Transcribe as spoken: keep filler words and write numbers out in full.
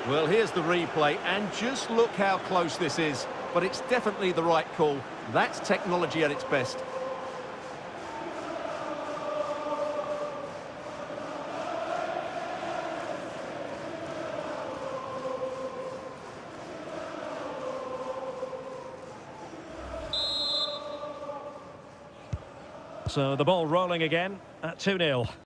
Well, here's the replay, and just look how close this is. But it's definitely the right call. That's technology at its best. So the ball rolling again at two nil.